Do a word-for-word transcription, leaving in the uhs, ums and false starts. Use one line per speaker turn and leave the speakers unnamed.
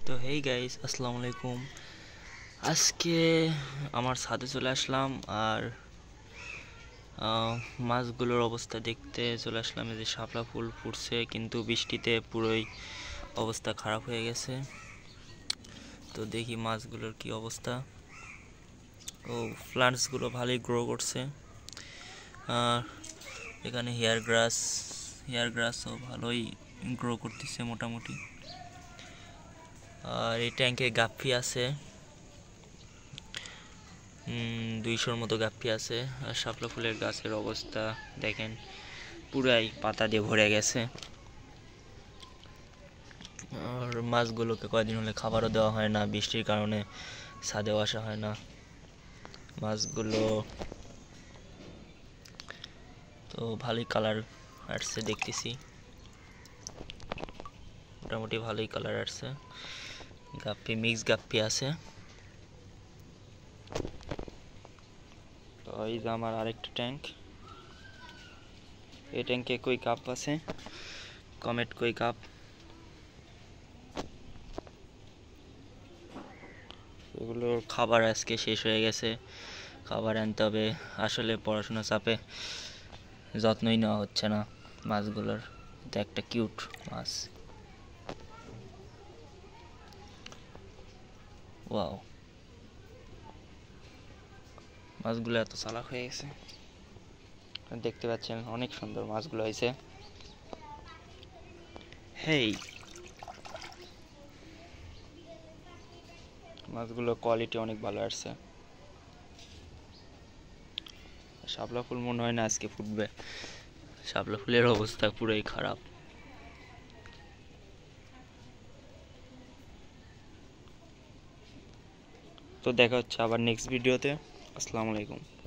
তো hey guys, আসসালামু আলাইকুম। আজকে আমার ছাদে চলে আসলাম আর মাছগুলোর অবস্থা দেখতে চলে আসলাম। এই যে শাপলা ফুল ফুটছে, কিন্তু বৃষ্টিতে পুরোই অবস্থা খারাপ হয়ে গেছে। তো দেখি মাছগুলোর কি অবস্থা। ও প্লান্টসগুলো ভালোই গ্রো করছে। আর এখানে হেয়ার গ্রাস হেয়ার গ্রাসও ভালোই গ্রো করতেছে মোটামুটি। আর এই ট্যাঙ্কে গাপ্পি আছে, দুইশোর মতো গাপ্পি আছে। আর শাপলা ফুলের গাছের অবস্থা দেখেন, পুরাই পাতা দিয়ে ভরে গেছে। আর মাছগুলোকে কয়েকদিন হলে খাবারও দেওয়া হয় না, বৃষ্টির কারণে ছাদেও আসা হয় না। মাছগুলো তো ভালোই কালার আসছে দেখতেছি, মোটামুটি ভালোই কালার আসছে। গাপ্পি মিক্স গাপ্পি আছে। তো এই যে আমার আরেকটা ট্যাঙ্ক, এই ট্যাঙ্কে কই কাপ আছে, কমেট কই কাপ। এগুলোর খাবার আজকে শেষ হয়ে গেছে, খাবার আনতে হবে। আসলে পড়াশোনা চাপে যত্নই নেওয়া হচ্ছে না মাছগুলোর। এটা একটা কিউট মাছ, ওয়াও। মাছগুলো এত চালাক হয়ে গেছে, দেখতে পাচ্ছেন অনেক সুন্দর মাছগুলো হয়েছে। হেই, মাছগুলোর কোয়ালিটি অনেক ভালো আসছে। শাপলা ফুল মনে হয় না আজকে ফুটবে, শাপলা ফুলের অবস্থা পুরোই খারাপ। তো দেখা হচ্ছে আবার নেক্সট ভিডিওতে। আসসালামু আলাইকুম।